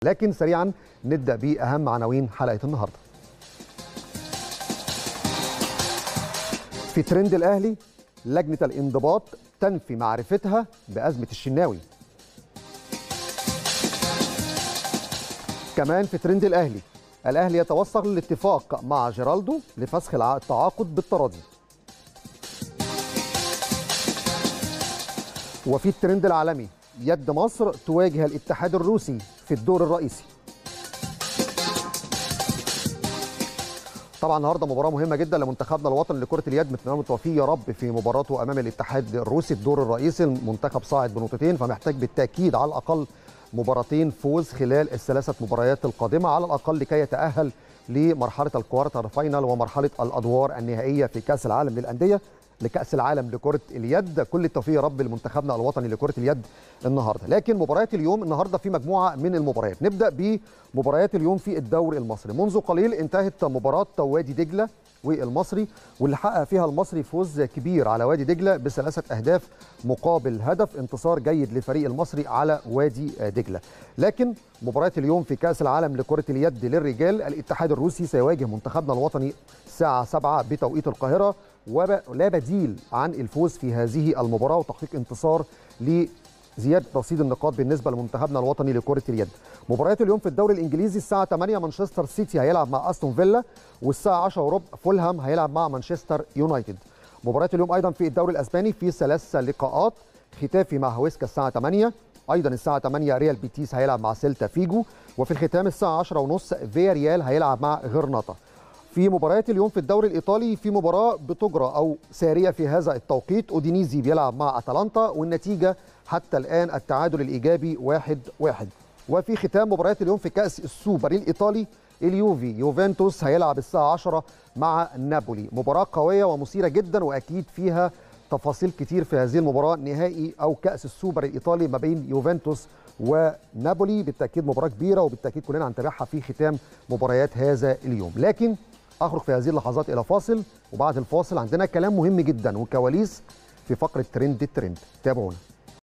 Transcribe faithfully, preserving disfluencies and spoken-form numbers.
لكن سريعا نبدأ بأهم عناوين حلقة النهاردة. في ترند الأهلي، لجنة الانضباط تنفي معرفتها بأزمة الشناوي. كمان في ترند الأهلي، الأهلي يتوصل لاتفاق مع جيرالدو لفسخ التعاقد بالتراضي. وفي الترند العالمي، يد مصر تواجه الاتحاد الروسي في الدور الرئيسي. طبعا النهارده مباراه مهمه جدا لمنتخبنا الوطني لكره اليد، نتمنى التوفيق يا رب في مباراته امام الاتحاد الروسي الدور الرئيسي. المنتخب صاعد بنقطتين، فمحتاج بالتاكيد على الاقل مباراتين فوز خلال الثلاثه مباريات القادمه على الاقل لكي يتاهل لمرحله الكوارتر فاينل ومرحله الادوار النهائيه في كاس العالم للانديه لكأس العالم لكرة اليد. كل التوفيق يا رب لمنتخبنا الوطني لكرة اليد النهارده. لكن مباريات اليوم النهارده في مجموعة من المباريات. نبدأ بمباريات اليوم في الدوري المصري. منذ قليل انتهت مباراة وادي دجلة والمصري، واللي حقق فيها المصري فوز كبير على وادي دجلة بثلاثة أهداف مقابل هدف. انتصار جيد لفريق المصري على وادي دجلة. لكن مباريات اليوم في كأس العالم لكرة اليد للرجال، الاتحاد الروسي سيواجه منتخبنا الوطني الساعة سبعة بتوقيت القاهرة، ولا بديل عن الفوز في هذه المباراة وتحقيق انتصار لزيادة رصيد النقاط بالنسبة لمنتخبنا الوطني لكرة اليد. مباريات اليوم في الدوري الإنجليزي الساعة ثمانية مانشستر سيتي هيلعب مع أستون فيلا، والساعة عشرة وربع فولهام هيلعب مع مانشستر يونايتد. مباريات اليوم أيضا في الدوري الأسباني في ثلاث لقاءات. ختافي مع هويسكا الساعة ثمانية، أيضا الساعة ثمانية ريال بيتيس هيلعب مع سيلتا فيجو، وفي الختام الساعة عشرة وثلاثين فيا ريال هيلعب مع غرناطة. في مباريات اليوم في الدوري الإيطالي في مباراة بتجرى أو سارية في هذا التوقيت، أودينيزي بيلعب مع أتلانتا والنتيجة حتى الآن التعادل الإيجابي واحد واحد. وفي ختام مباريات اليوم في كأس السوبر الإيطالي، اليوفي يوفنتوس هيلعب الساعة عشرة مع نابولي. مباراة قوية ومثيرة جدا، وأكيد فيها تفاصيل كتير في هذه المباراة. نهائي أو كأس السوبر الإيطالي ما بين يوفنتوس ونابولي، بالتأكيد مباراة كبيرة وبالتأكيد كلنا هنتابعها في ختام مباريات هذا اليوم. لكن أخرج في هذه اللحظات إلى فاصل، وبعد الفاصل عندنا كلام مهم جدا وكواليس في فقرة ترند الترند. تابعونا.